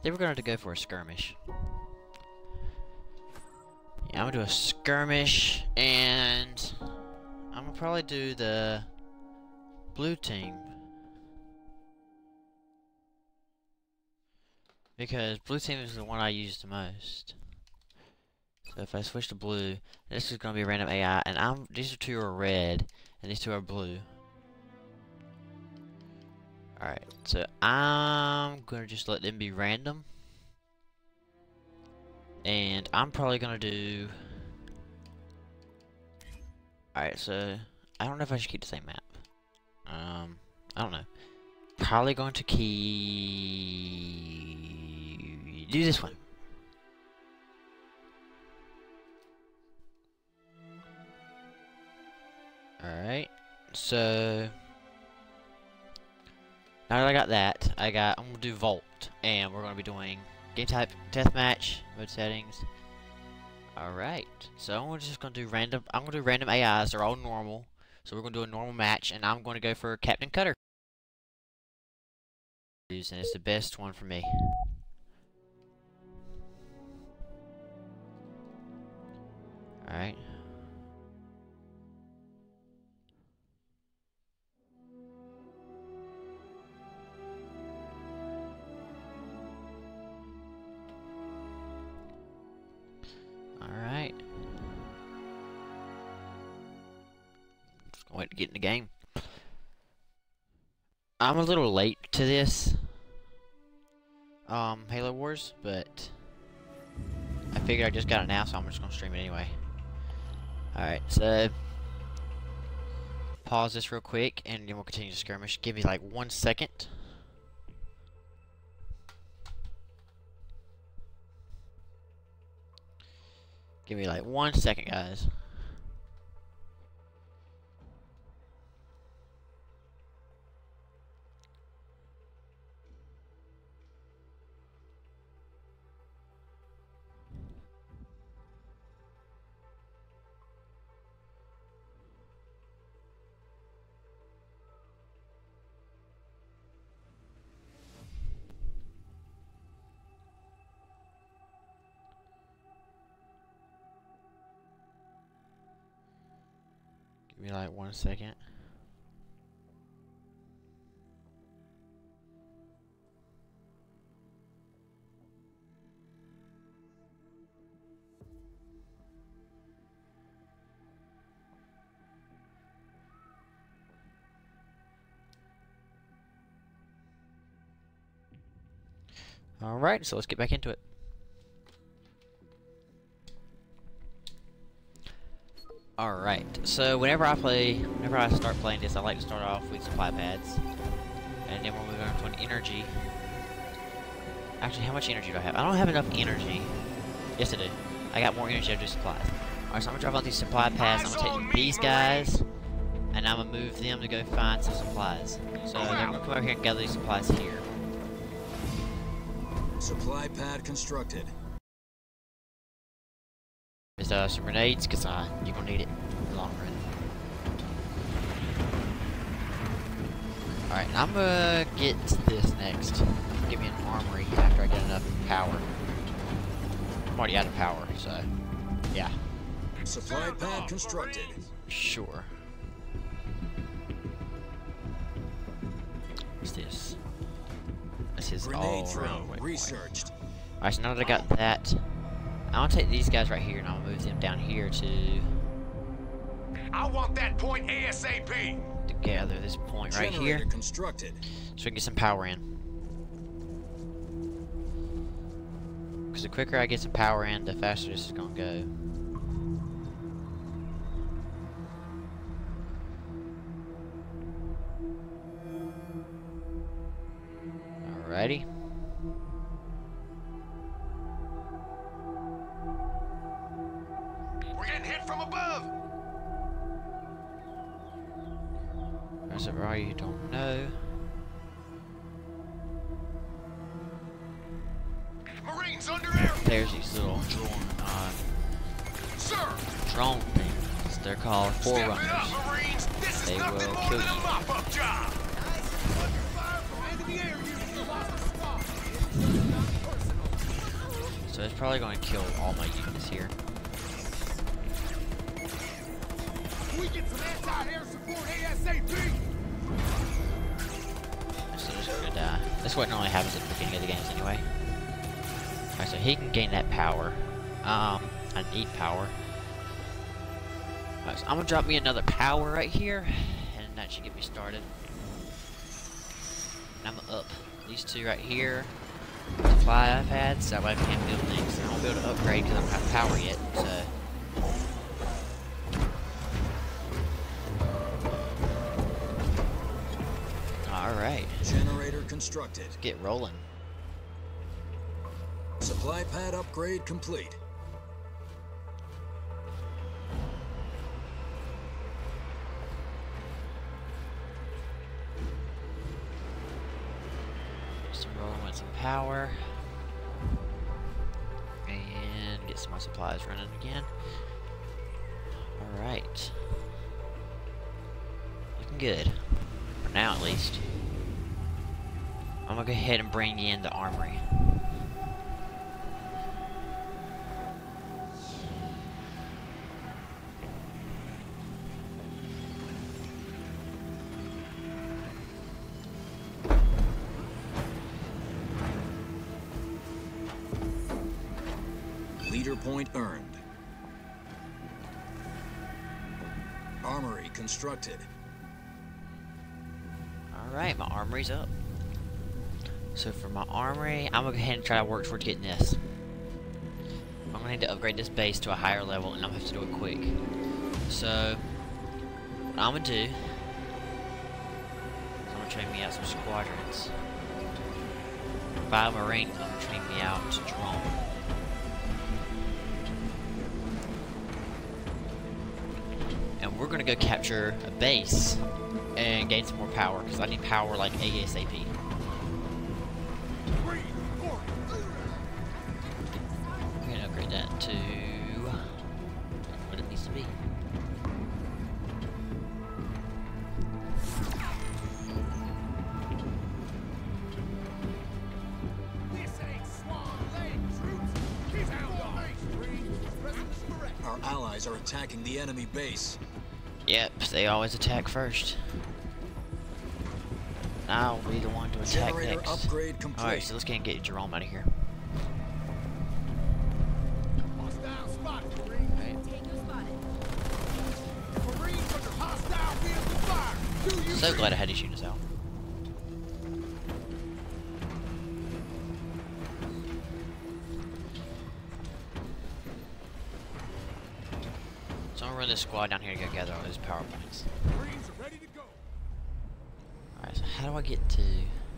They were going to go for a skirmish. Yeah, I'm gonna do a skirmish, and I'm gonna probably do the blue team. Because blue team is the one I use the most. So if I switch to blue, this is gonna be a random AI, and these two are red, and these two are blue. Alright, so I'm gonna just let them be random. And I'm probably gonna do... Alright, so I don't know if I should keep the same map. I don't know. Probably going to do this one. Alright, so now that I got that, I'm gonna do Vault, and we're gonna be doing game type, deathmatch, mode settings. Alright, so I'm just gonna do random. I'm gonna do random AIs. They're all normal, so we're gonna do a normal match, and I'm gonna go for Captain Cutter. And it's the best one for me. Alright. Alright. Just gonna wait to get in the game. I'm a little late to this Halo Wars, but I figured I just got it now, so I'm just gonna stream it anyway. Alright, so pause this real quick and then we'll continue the skirmish. Give me like 1 second. Give me like 1 second, guys. Give me like 1 second. Alright, so let's get back into it. Alright, so whenever I start playing this, I like to start off with supply pads. And then we'll move on to an energy. Actually, how much energy do I have? I don't have enough energy. Yes, I do. I got more energy to do supplies. Alright, so I'm gonna drop on these supply pads. I'm gonna take these guys, and I'm gonna move them to go find some supplies. So they're gonna come over here and gather these supplies here. Supply pad constructed. There's some grenades, because you're going to need it in the long run. Alright, I'm going to get this next. Give me an armory after I get enough power. I'm already out of power, so yeah. Supply pad constructed. Sure. What's this? This is all drone researched. Alright, so now that I got that, I'll take these guys right here and I'll move them down here to want that point ASAP. to gather this point right here, Constructed. so we can get some power in. Because the quicker I get some power in, the faster this is gonna go. Alrighty. We're getting hit from above. Is it right? You don't know. Marines under air. There's these little Sir. drone things. They're called Step it Forerunners. up, Marines. This is They nothing will more kill than a you. mop-up job. So it's probably going to kill all my units here. We get some anti-air support ASAP. So this is gonna die. This is what normally happens at the beginning of the games anyway. Alright, so he can gain that power. I need power. Alright, so I'm gonna drop me another power right here, and that should get me started. And I'm gonna up these two right here. Supply pads, that way I can build things. I won't be able to upgrade because I don't have power yet, so. Alright. Generator constructed. Let's get rolling. Supply pad upgrade complete. Just rolling with some power. And get some more supplies running again. Alright. Looking good. For now, at least. I'm gonna go ahead and bring in the armory. Leader point earned. Armory constructed. Alright, my armory's up. So for my armory, I'm gonna go ahead and try to work towards getting this. I'm gonna need to upgrade this base to a higher level, and I'm gonna have to do it quick. So, what I'm gonna do is I'm gonna train me out some squadrons. 5 Marines, I'm gonna train me out to drone. And we're gonna go capture a base and gain some more power, because I need power like ASAP. I'm gonna upgrade that to what it needs to be. Our allies are attacking the enemy base. Yep, they always attack first. I'll be the one to attack Generator next. upgrade complete. Alright, so let's go and get Jerome out of here. Hostile spotted, Marine. Right. Marines under hostile vehicle fire. Do you So glad I had to shoot us out. So I'm gonna run this squad down here to go gather all those power points. Marines are ready to go. Alright, so how do I get to...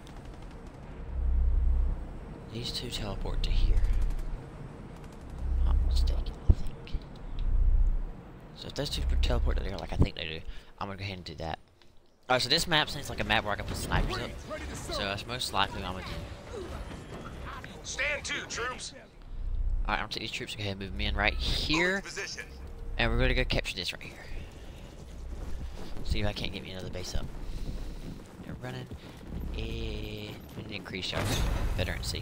These two teleport to here. I'm mistaken, I think. So if those two teleport to there like I think they do, I'm gonna go ahead and do that. Alright, so this map seems like a map where I can put snipers up. Ready to serve. So that's most likely what I'm gonna do. Stand to, troops. Alright, I'm gonna take these troops and go ahead and move them in right here. Position. And we're gonna go capture this right here. See if I can't get me another base up. They're running. We need to increase our veterancy.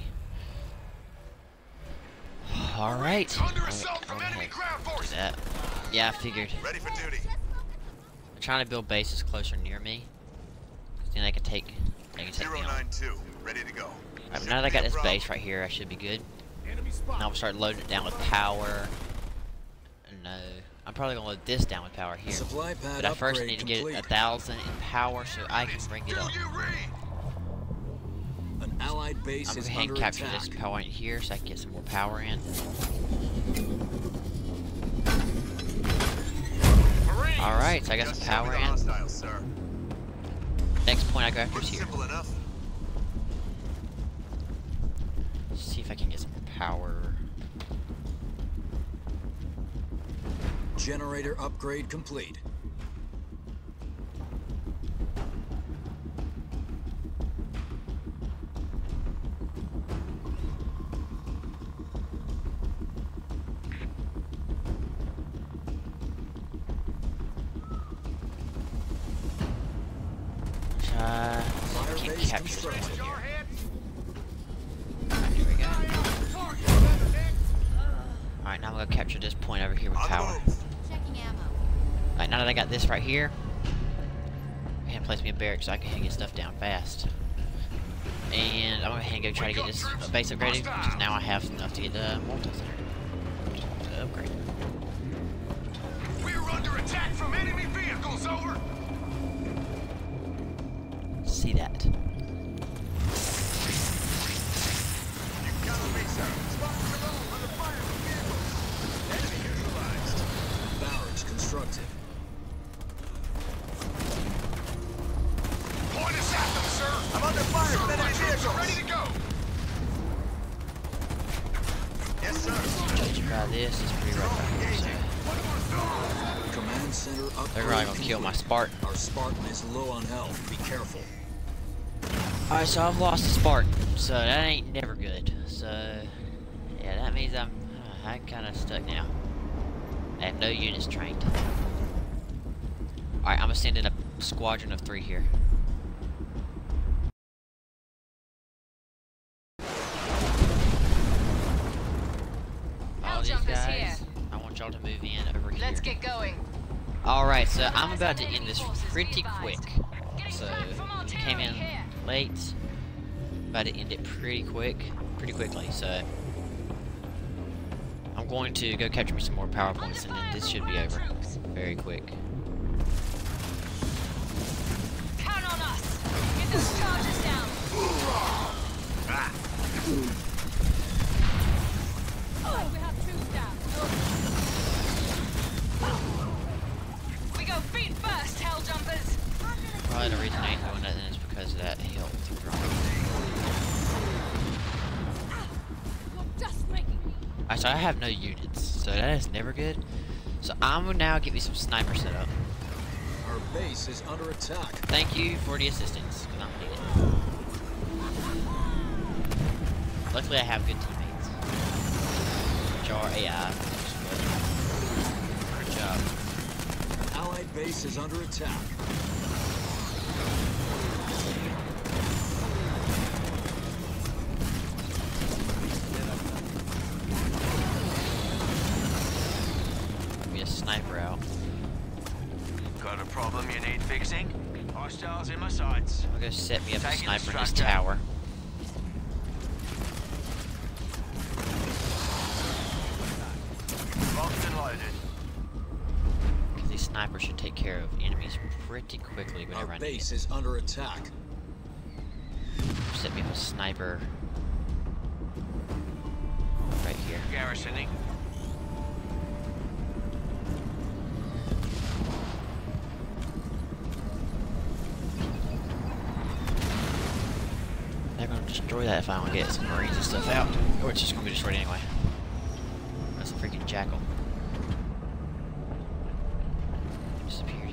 Alright. Under assault from enemy ground Do forces. that. Yeah, I figured. Ready for duty. I'm trying to build bases closer near me. 'Cause then they can take me on. 092, ready to go. Alright, now that I got this base right here, I should be good. Enemy Now spot. I'll start loading it down with power. No. I'm probably gonna load this down with power here. Supply pad But I first upgrade need to get complete. 1,000 in power so I can bring it Do up. you read? An allied base I'm is gonna go ahead under and capture attack. this point here so I can get some more power in. Marines. Alright, so I got some power in. Hostiles, sir. Next point I go after is Pretty here. simple enough. Let's see if I can get some more power. Generator upgrade complete. See if I can base capture this constructed. point here. Jarhead. Alright, here we go. Target. Weather next. I'm gonna capture this point over here with power. Checking ammo. Alright, now that I got this right here, I'm gonna place me a barrack so I can get stuff down fast. And I'm gonna go ahead and go try to get this base upgraded, because now I have enough to get the multi-center to upgrade. We're under attack from enemy vehicles, over! See that? You count on me, sir. Spots below, under fire from vehicles. Enemy neutralized. Barracks constructed. Point us at them, sir! I'm under fire from enemy vehicles! Ready to go! Yes, sir. Judging by this, it's pretty rough out here, so Command center upgrade. they're probably gonna kill my Spartan. Our Spartan is low on health. Be careful. Alright, so I've lost a Spartan, so that ain't never good. So, yeah, that means I'm kinda stuck now. I have no units trained. Alright, I'm gonna send in a squadron of 3 here. All these guys, I want y'all to move in over here. Let's get going. Alright, so I'm about to end this pretty quick. So, you came in late. About to end it pretty quickly, so I'm going to go capture me some more power points and then this should be over very quick. Count on us. Get those charges down. Oh, we have troops down. We go feet first, hell jumpers. Probably the reason I ain't doing nothing is because of that health drop. Alright, so I have no units, so that is never good. So I'm gonna now get me some sniper set up. Our base is under attack. Thank you for the assistance, because I'm needed. Luckily I have good teammates. Which are AI. Good job. Allied base is under attack. Sniper out. Got a problem you need fixing? Hostiles in my sights. I'm gonna set me up a Taking sniper in this structure. tower. Locked and loaded. Because these snipers should take care of enemies pretty quickly whenever Our I need base it. is under attack. Set me up a sniper right here. Garrisoning. They're gonna destroy that if I don't get some marines and stuff out. Or it's just gonna be destroyed anyway. That's a freaking jackal. Disappeared.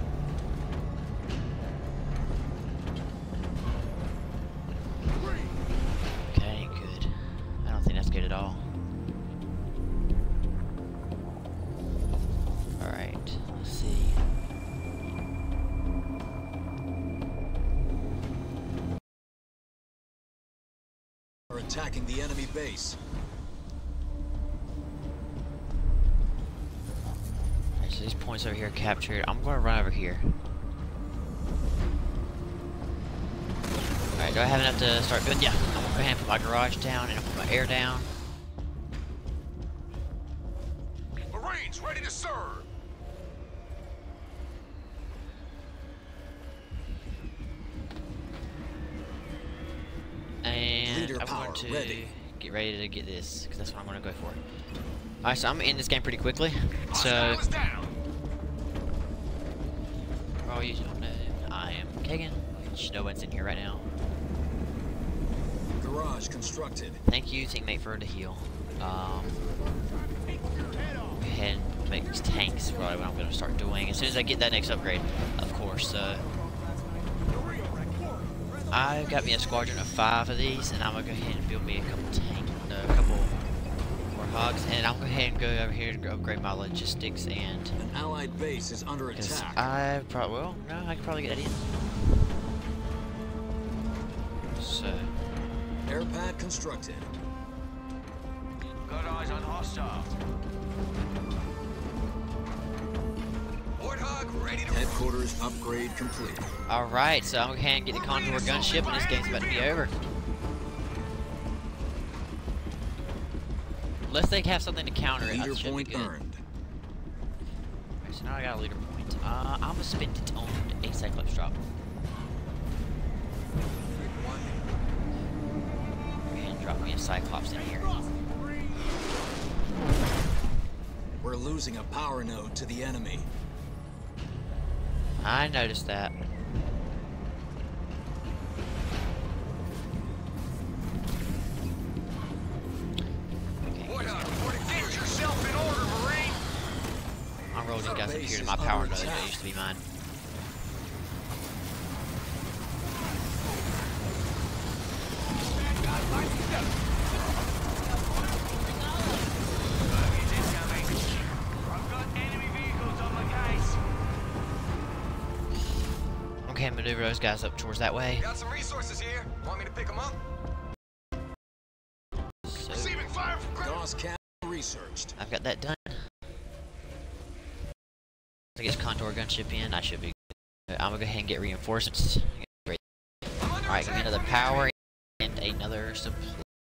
Okay, ain't good. I don't think that's good at all. Alright, let's see. Are attacking the enemy base. Alright, so these points over here are captured. I'm gonna run over here. Alright, do I have enough to start building? Yeah, I'm gonna go ahead and put my garage down and I'll put my air down. Marines ready to serve. And Leader I'm power going to ready. get ready to get this, because that's what I'm going to go for. Alright, so I'm going to end this game pretty quickly. So, Hostile is down. for all you don't know, I am Kagan, which no one's in here right now. Garage constructed. Thank you, teammate, for the heal. Go ahead and make these tanks, probably what I'm going to start doing as soon as I get that next upgrade, of course. I've got me a squadron of 5 of these, and I'm gonna go ahead and build me a couple more hogs, and I'll go ahead and go over here to upgrade my logistics and. An allied base is under Because attack. I probably I could probably get that in. So Air pad constructed. Got eyes on hostiles. Warthog ready to Headquarters upgrade complete. Alright, so I'm gonna go ahead and get the Condor gunship, and this game's about to be over. Unless they have something to counter it, Leader that should be point good. earned. Alright, so now I got a leader point. I'm gonna spend it on a Cyclops drop. And drop me a Cyclops in here. We're losing a power node to the enemy. I noticed that. Get yourself in order, Marine! I'll roll these guys up here to my power node that used to be mine. I've got enemy vehicles on the case. Okay, maneuver those guys up towards that way. Got some resources here. Want me to pick them up? So, Receiving fire from ground. DOS cap researched. I've got that done. I guess Condor gunship in, I should be good. I'm gonna go ahead and get reinforcements. Alright, give me another power and another supply.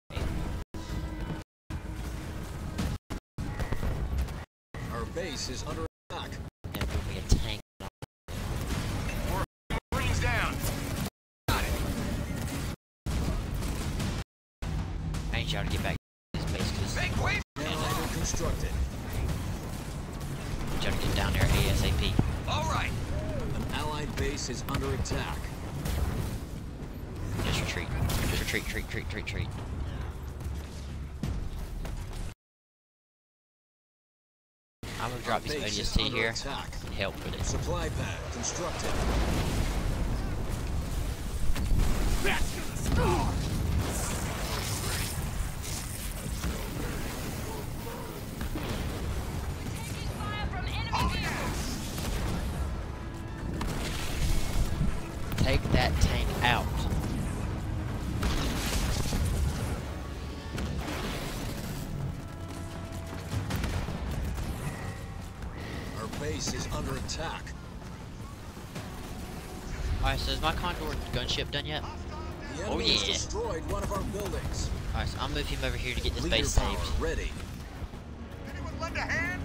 Our base is under attack. And give me a tank. Marines down. Got it. I need y'all to get back to this base because Make way. Generator constructed. y'all to get down there ASAP. All right. An allied base is under attack. Just retreat. Just retreat. I'm gonna drop Our these base is ODST under here attack. and help with it. Supply pad constructed. Fire from enemy vehicles. Take that tank out. Our base is under attack. Alright, so is my Condor gunship done yet? The Oh, enemy has yeah. destroyed one of our buildings. Alright, so I'll move him over here to get this Leader base power saved. ready. Anyone lend a hand?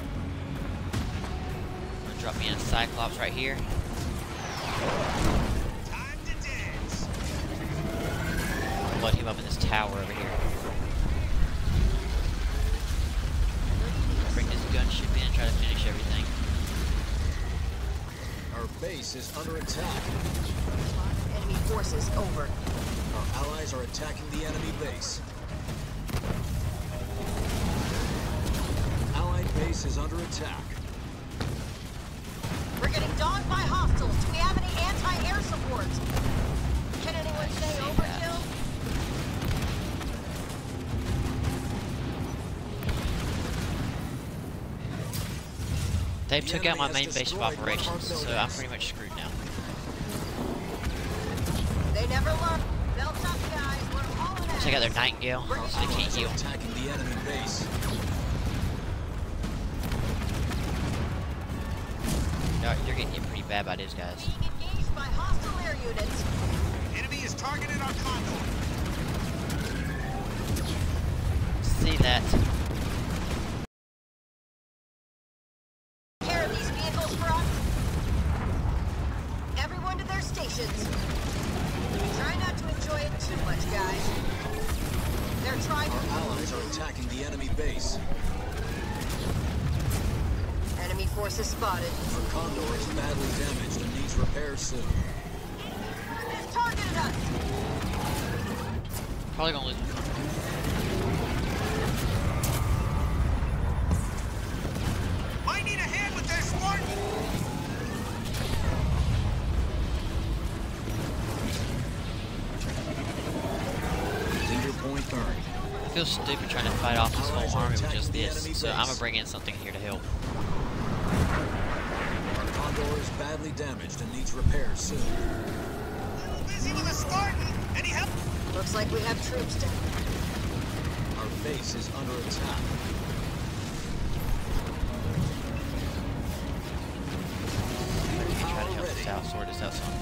I'm gonna drop me in a Cyclops right here. Time to dance. Load him up in this tower over here. Bring this gunship in, try to finish everything. Our base is under attack. Enemy forces over. Our allies are attacking the enemy base. Allied base is under attack. We're getting dogged by hostiles. Do we have any anti-air support? Can anyone say overkill? They The took out my enemy main has base of destroyed one of our operations, so I'm buildings. pretty much screwed now. They never learn. Belt up, guys. We're hauling ass. Check out their Nightingale, so they can't Allies heal. are attacking the enemy base. You're getting hit pretty bad by these guys. Being engaged by hostile air units. Enemy is targeted our Condor. See that? Care of these vehicles for us. Everyone to their stations. Try not to enjoy it too much, guys. They're trying Our to... allies are attacking the enemy base. Enemy forces spotted. Our Condor is badly damaged and needs repair soon. They've targeted us. Probably gonna lose my Condor. Might need a hand with this, Spartan. Leader point earned. I feel stupid trying to fight off this whole army with just this, so I'm gonna bring in something here to help. Our Condor is badly damaged and needs repairs soon. Busy with a Spartan. Any help? Looks like we have troops down. Our base is under attack. Try to help this out, sort this out some.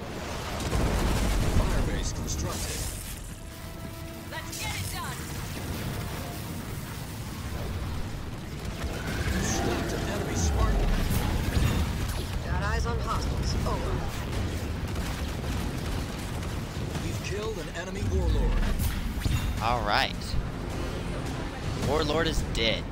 Firebase constructed. Let's get it done. Stopped an enemy Spartan. Got eyes on hostiles. Over. We've killed an enemy warlord. Alright. Warlord is dead.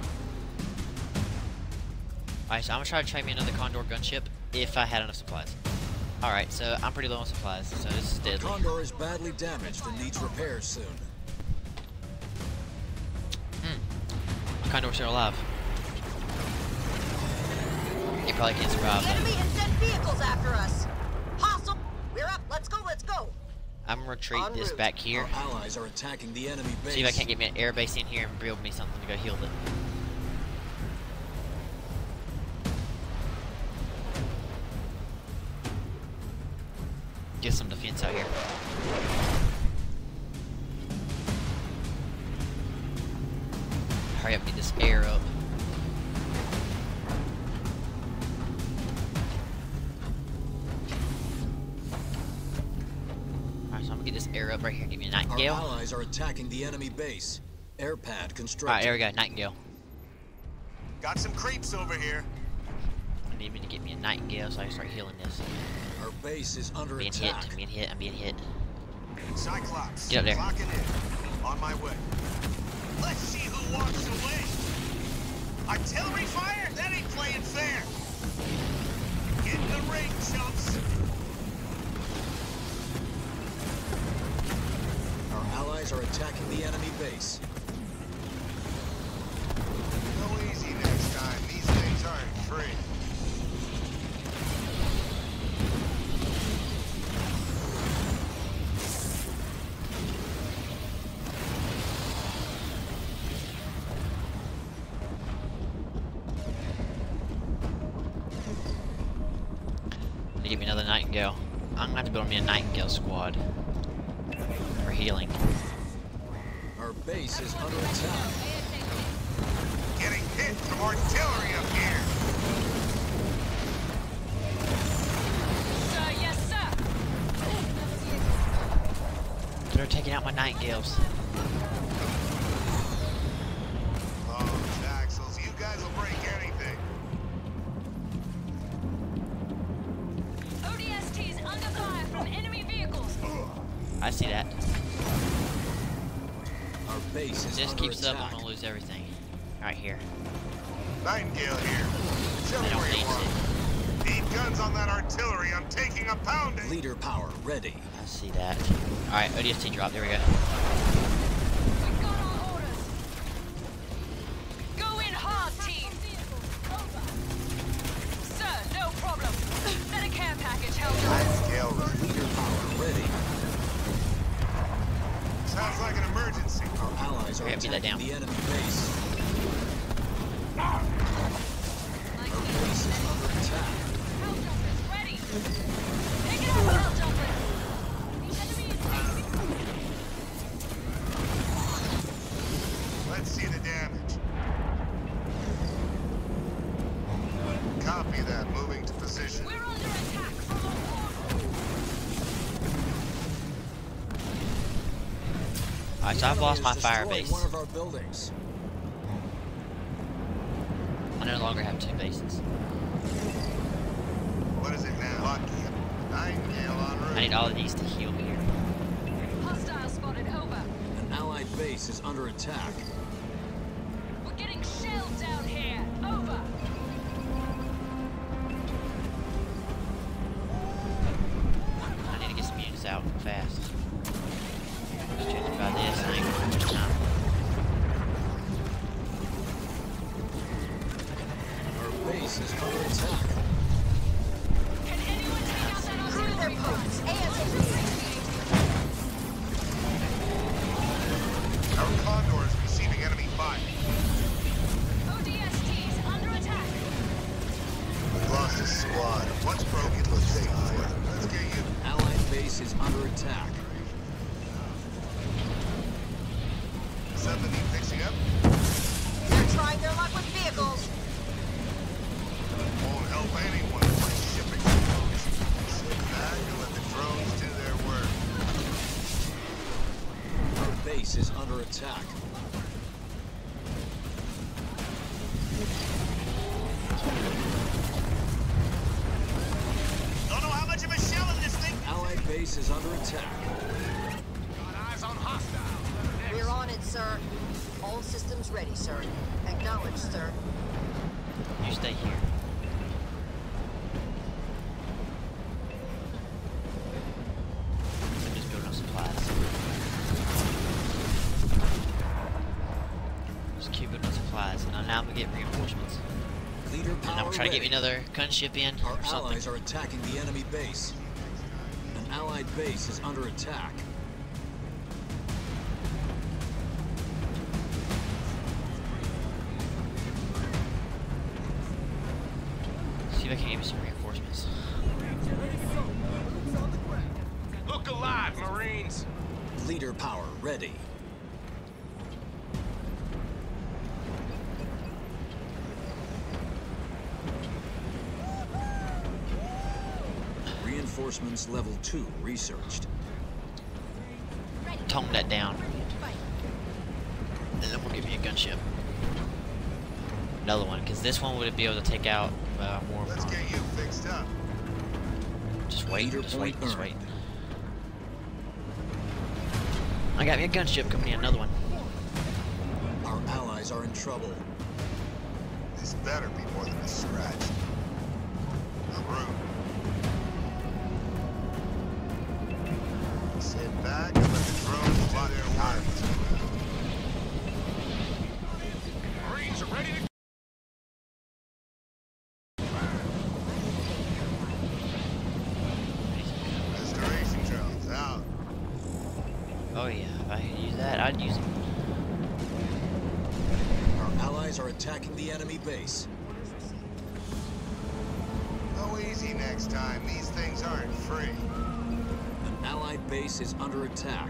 Alright, so I'm gonna try to train me another Condor gunship if I had enough supplies. Alright, so I'm pretty low on supplies, so this is deadly. Condor is badly damaged and needs repairs soon. Condor's still alive. He probably can't survive. The enemy and dead vehicles after us. Hostile. We're up. Let's go. Let's go. I'm gonna retreat En this route. back here. Our allies are attacking the enemy base. See if I can't get me an air base in here and build me something to go heal it. Get some defense out here. Hurry up, get this air up. Alright, so I'm gonna get this air up right here. Give me a Our Nightingale. allies are attacking the enemy base. Air pad constructed. Alright, there we go, Nightingale. Got some creeps over here. I need me to get me a Nightingale so I can start healing this. Our base is under I'm being attack. hit, I'm being hit, I'm being hit. Cyclops. Get up there. Clocking in. On my way. Let's see who walks away. Artillery fire? That ain't playing fair. Get in the ring, chumps. Our allies are attacking the enemy base. Go easy next time. These things aren't free. To get me another Nightingale. I'm gonna have to build me a Nightingale squad for healing. Our base is under attack. Getting hit from artillery up here. Sir, yes, sir. They're taking out my Nightingales. Oh, Axles, you guys will break anything. ODST's under fire from enemy vehicles. I see that. Our base is Just under keeps up, attack. I'm gonna lose everything. Right here. Nightingale here. Show I me don't where you need are. Need guns on that artillery. I'm taking a pounding. Leader power ready. I see that. Alright, ODST drop, there we go. We've got our orders. Go in hard, team. Sir, no problem. Set a care package held up. Nightingale ready. Leader power ready. Sounds like an emergency. Our allies are Okay, beat that attacking down. the enemy base. Our base is under attack. Hell jumpers ready. Pick it up, hell jumpers. The enemy is taking. Let's see the damage. Copy that. Moving to position. We're under attack from a warlord. Alright, so I've The lost enemy my has fire destroyed base. one of our buildings. I no longer have 2 bases. What is it now? Lucky. Nightingale en route. I need all of these to heal me here. Hostile spotted over. An allied base is under attack. We're getting shelled down here. Over. I need to get some units out fast. Just judging by this, I ain't gonna have much time. Our base is under attack. Can anyone take out that Clear their artillery? posts. ASAP. Our Condor is receiving enemy fire. ODST's under attack. We lost a squad. What's broken? Let's take for it. Let's get you. Allied base is under attack. Somebody fixing up. They're trying their luck with vehicles. Won't help anyone when shipping drones. Sit back and let the drones do their work. Our base is under attack. Don't know how much of a shell in this thing. Allied base is under attack. Got eyes on hostile. We're on it, sir. All systems ready, sir. Acknowledged, sir. You stay here. I'm just building up supplies. Just keep building up supplies. And now I'm gonna get reinforcements. Leader And I'm power gonna try to get me ready. another gunship in Our or something. allies are attacking the enemy base. An allied base is under attack. See if I can get me some reinforcements. Look alive, Marines. Leader power ready. Reinforcements level 2 researched. Tone that down. And then we'll give me a gunship. Another one, because this one would be able to take out more. Let's get you fixed up. Just wait, Leader just wait, point just earned. wait. I got me a gunship coming in, another one. Our allies are in trouble. This better be more than a scratch. Crew. Sit back and let the drones do their work. Marines are ready to restoration drones out. Oh yeah, if I could use that, I'd use it. Our allies are attacking the enemy base. Go easy next time. These things aren't free. An allied base is under attack.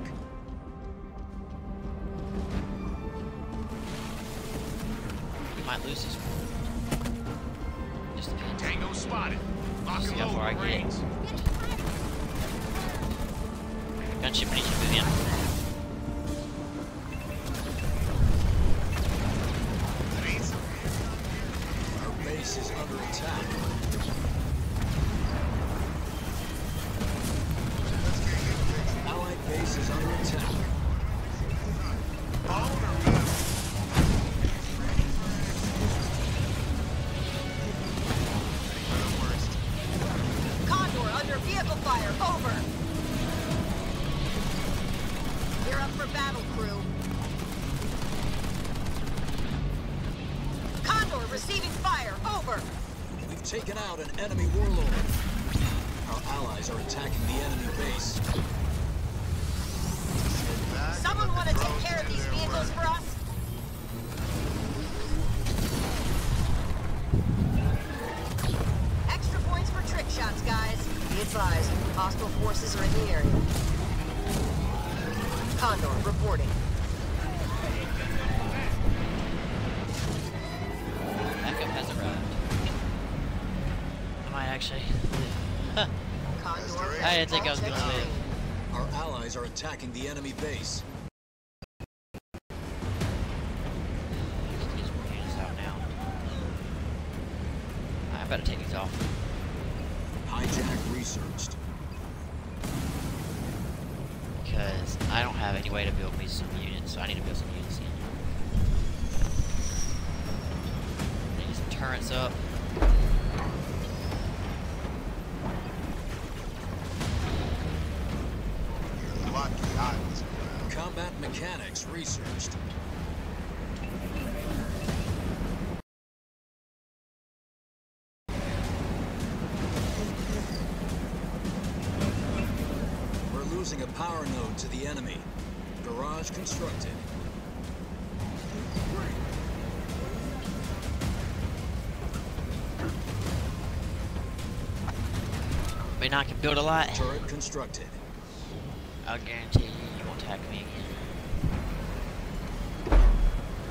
We might lose this one. Just depends. Tango spotted. Lock See and how load, far I get. Marines. Gunship needs to move in. Marines. Our base is under attack. Let's get you fixed. Allied base is under attack. Bone or metal? For the worst. Condor under vehicle fire. Over. We're up for battle, crew. Condor receiving fire. Over. We've taken out an enemy warlord. Our allies are attacking the enemy base. Sit back and Someone let want the to take drones care of do these their vehicles work. for us? Extra points for trick shots, guys. Be advised, hostile forces are in the area. Condor reporting. Backup has arrived. I might actually live. Condor. I didn't think I was gonna live. Our allies are attacking the enemy base. Get some more units out now. I better take these off. Hijack researched. Because I don't have any way to build me some units, so I need to build some units in. I need some turrets up. You're lucky I was around. Combat mechanics researched. We're losing a power node to the enemy. Garage constructed. I mean, I can build a lot. Turret constructed. I'll guarantee you won't attack me again.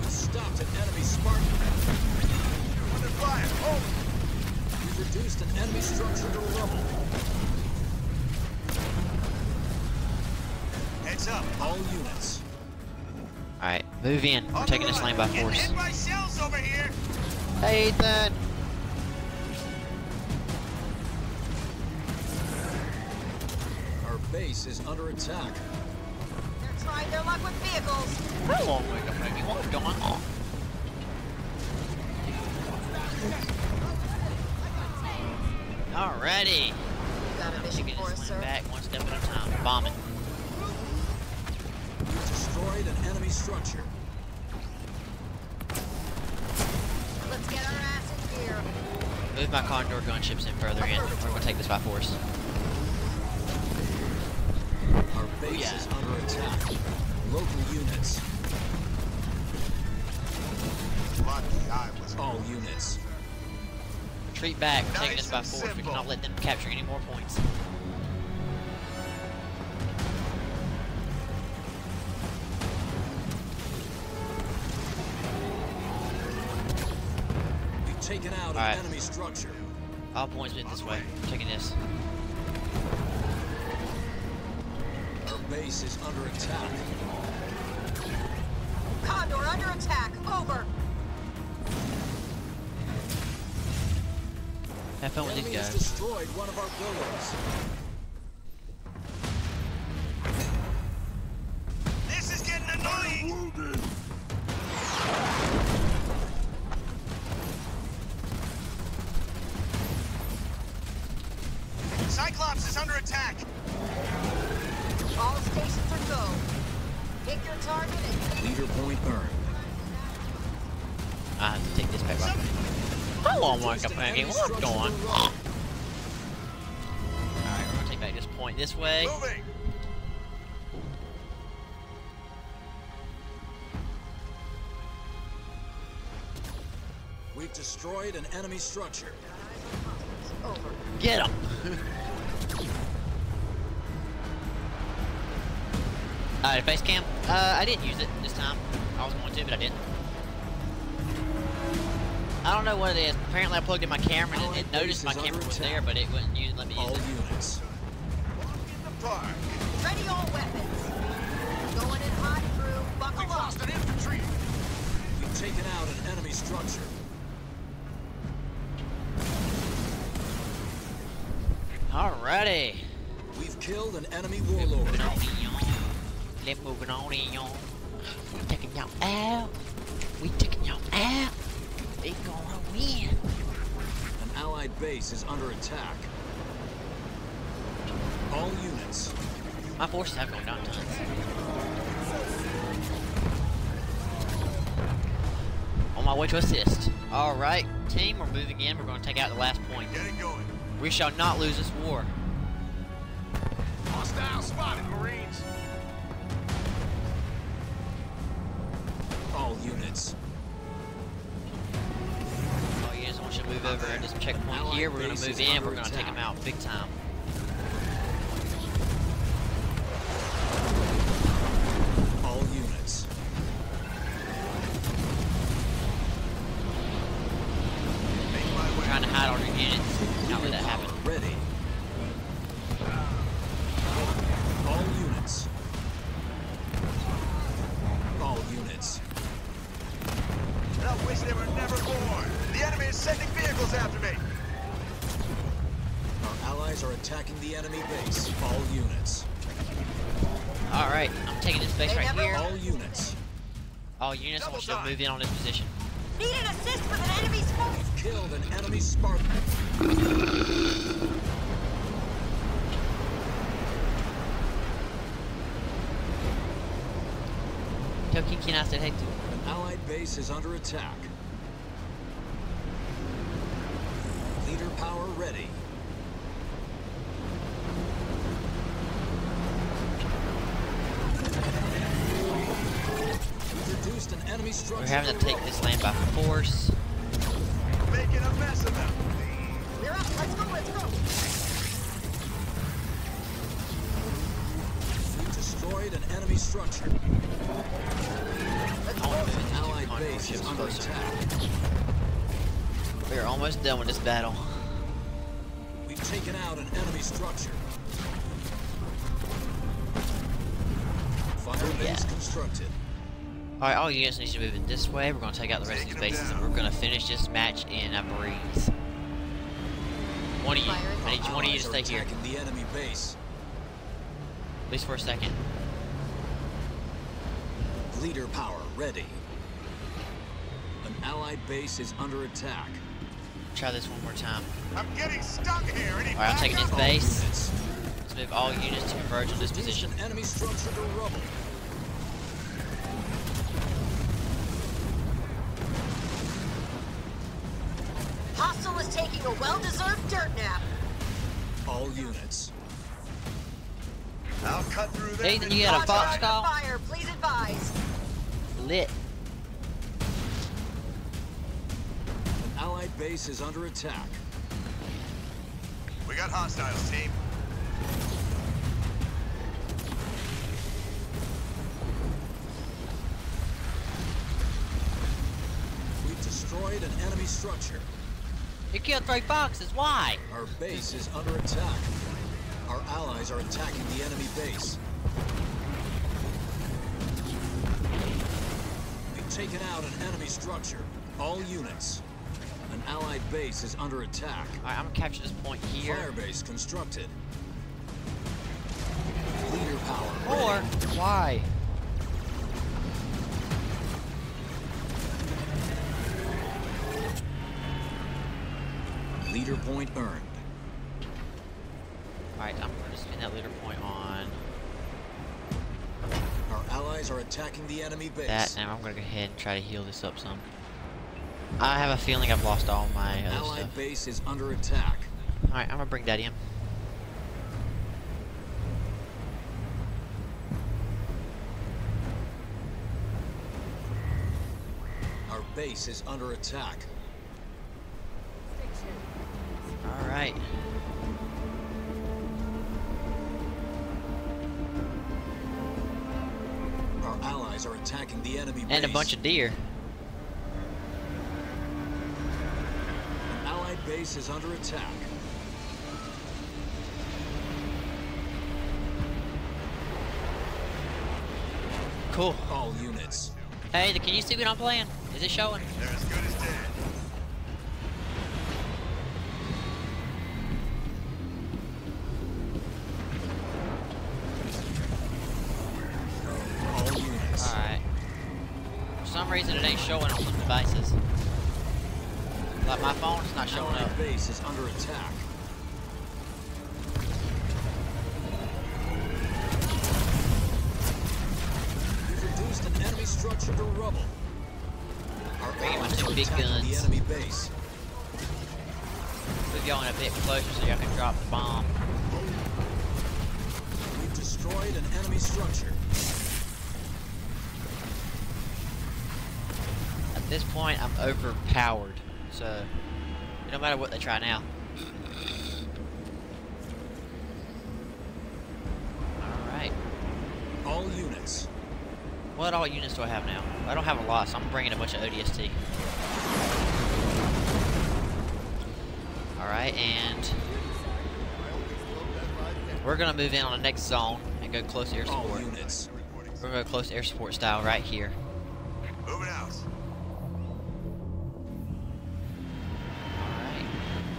structure to rubble. Heads up. All units. Alright, move in. We're taking this lane by force. Hit by shells over here. Hey, Ethan! Our base is under attack. They're trying their luck with vehicles. How long are we going? What's going on? Alrighty. You got a mission Taking for us, this sir? lane back one step at a time. Bombing. We've destroyed an enemy structure. Let's get our ass in gear. Move my Condor gunships in further in. We're going to take this by force. Our base is under attack. Local units. Lucky I was. All units. Retreat back. We're taking Nice this by and force. We simple. cannot let them capture any more points. We've taken out Alright. an enemy structure. All points went this way. We're taking this. Our base is under attack. Condor under attack. Over. Have fun with Enemy these has guys. destroyed one of our buildings. This is getting annoying. Cyclops is under attack. All stations are go. Pick your target and Leader point earned. I have to take this back by force. How long am I going? What's going on? Alright, we're going to take back this point this way. Moving. We've destroyed an enemy structure. over. Get him! Alright, face cam. I didn't use it this time. I was going to, but I didn't. I don't know what it is. Apparently, I plugged in my camera and it noticed my camera was there, but it wouldn't let me All use it. units. Walk in the park. Ready all weapons. Going in hot, crew. Buckle We've up. lost an infantry. We've taken out an enemy structure. Alrighty. We've killed an enemy warlord. Moving on, y'all. Let's moving on, y'all. We taking y'all out. We taking y'all out. We gonna win. An allied base is under attack. All units. My forces have gone down tons. On my way to assist. Alright, team, we're moving in. We're going to take out the last point. Get it going. We shall not lose this war. Hostile spotted, Marines. All units. Oh yes, I want you to move over at this checkpoint here. We're going to move in. We're going to take them out big time. All units. Make my way. Trying to hide all your units. Not let that happen. Ready. All units. All units. And I wish they were never born. The enemy is sending vehicles after me. Our allies are attacking the enemy base. All units. Alright, I'm taking this base right here. All units. All units, I want you to move in on this position. Need an assist with an enemy smoke. Killed an enemy Spartan. Toki, can I say hey to? An allied base is under attack. Leader power ready. We've reduced an enemy structure. We're having to take this land by force. Making a mess of them. We're up. Let's go. Let's go. We've destroyed an enemy structure. Let's I want go. to move An into allied Condor base is ships under closer. attack. We are almost done with this battle. We've taken out an enemy structure. Fire base constructed. Alright, all units need to move in this way. We're going to take out the rest of these bases and we're going to finish this match in a breeze. One of you, I need one of you to stay here. The enemy base. At least for a second. Leader power ready. An allied base is under attack. Try this one more time. I'm getting stuck here. Any Alright, I'm taking this backup? base. Units. Let's move all units to converge on this Reduce position. an enemy structure to rubble. Hostile is taking a well-deserved dirt nap. All units. I'll cut through them. Nathan, you got a Roger, fox under call? fire, please advise. Lit. An allied base is under attack. We got hostiles, team. We've destroyed an enemy structure. You killed 3 foxes, why? Our base is under attack. Our allies are attacking the enemy base. We've taken out an enemy structure. All units. An allied base is under attack. Alright, I'm gonna capture this point here. Fire base constructed. Leader power Or, ready. why? Leader point earned. Alright, I'm gonna spin that leader point on Our allies are attacking the enemy base. that. Now I'm gonna go ahead and try to heal this up some. I have a feeling I've lost all my other Allied stuff. base is under attack. Alright, I'm gonna bring that in. Our base is under attack. Alright. Our allies are attacking the enemy base. And a bunch of deer. An allied base is under attack. Cool. All units. Hey, can you see what I'm playing? Is it showing? They're as good as dead. All units. Alright. For some reason it ain't showing on some devices. Like my phone, it's not showing up. Allied base is under attack. We've reduced an enemy structure to rubble. Our Bring in my allies two are big attacking guns. the enemy base. Move y'all in a bit closer so y'all can drop the bomb. We've destroyed an enemy structure. At this point, I'm overpowered. So, no matter what they try now. Alright. All units. What all units do I have now? I don't have a lot, so I'm bringing a bunch of ODST. Alright, and we're gonna move in on the next zone and go close air All support. units. We're gonna go close air support style right here. Moving out. Alright.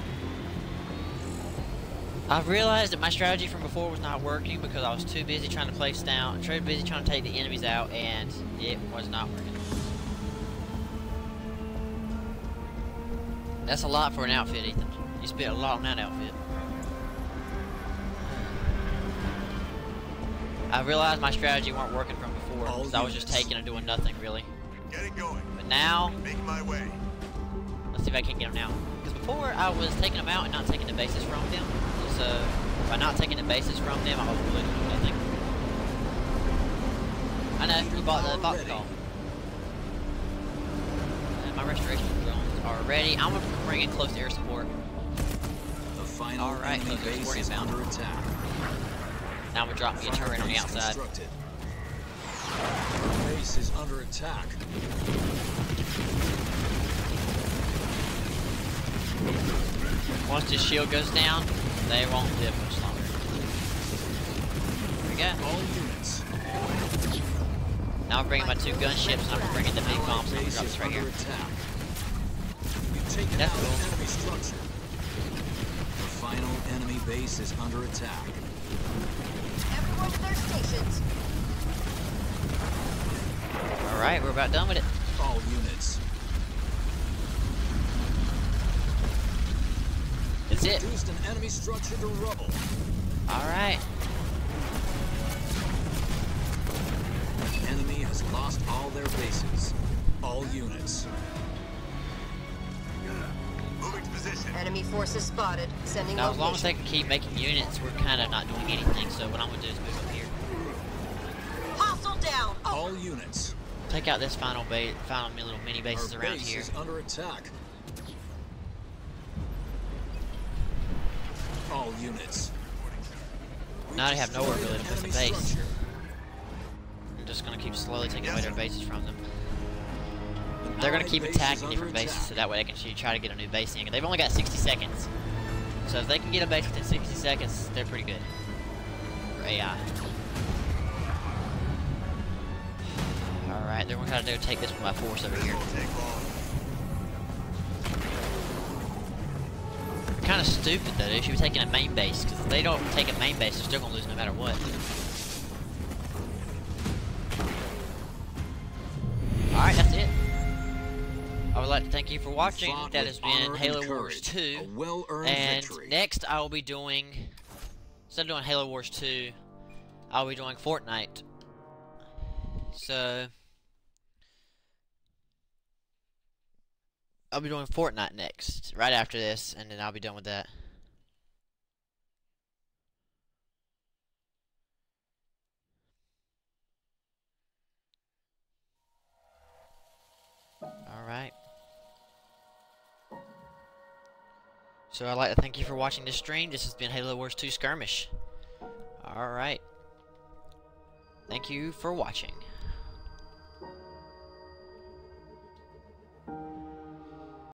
I've realized that my strategy from before was not working because I was too busy trying to place down, too busy trying to take the enemies out, and it was not working. That's a lot for an outfit, Ethan. You spent a lot on that outfit. I realized my strategy weren't working from before All because I was just units. taking and doing nothing really. Getting going. But now, Make my way. let's see if I can get them now. Because before I was taking them out and not taking the bases from them. So by not taking the bases from them, I was really doing nothing. I know you bought the box Ready. call. And my restoration drones are ready. I'm gonna bring in close air support. The final All right, enemy close air base support is inbound. under attack. Now I'm gonna drop me a Fire turret on the base outside. constructed. Our base is under attack. Once this shield goes down, they won't live much longer. There we go. All units. Now I'm bringing my 2 gunships and I'm bringing the big bombs and I'm Base drop is this right under here. attack. You've taken That's out cool. an enemy structure. The final enemy base is under attack. Everyone to their stations. Alright, we're about done with it. All units. That's it. Reduced an enemy structure to rubble. Alright. The enemy has lost all their bases. All units. Moving to position. Enemy forces spotted. Sending Now, as long as they location. can keep making units, we're kind of not doing anything. So what I'm going to do is move up here. Hostile down. Oh, All units. Take out this final little mini bases Our around base here. is under attack. All units. Now they have nowhere really to put the Enemy base. structure. I'm just going to keep slowly taking Yes, away their sir. bases from them. An They're going allied to keep base is attacking under different bases, attack. so that way they can try to get a new base in. They've only got 60 seconds. So if they can get a base within 60 seconds, they're pretty good. For AI. Alright, they're going to try to take this one by force over here. We'll take off. Kind of stupid though, they should be taking a main base, because if they don't take a main base, they're still going to lose no matter what. Alright, that's it. I would like to thank you for watching. Fought That with has been honor Halo and Wars courage. 2. A well-earned And victory. next I will be doing, instead of doing Halo Wars 2, I'll be doing Fortnite. So, I'll be doing Fortnite next, right after this, and then I'll be done with that. Alright. So I'd like to thank you for watching this stream. This has been Halo Wars 2 Skirmish. Alright. Thank you for watching.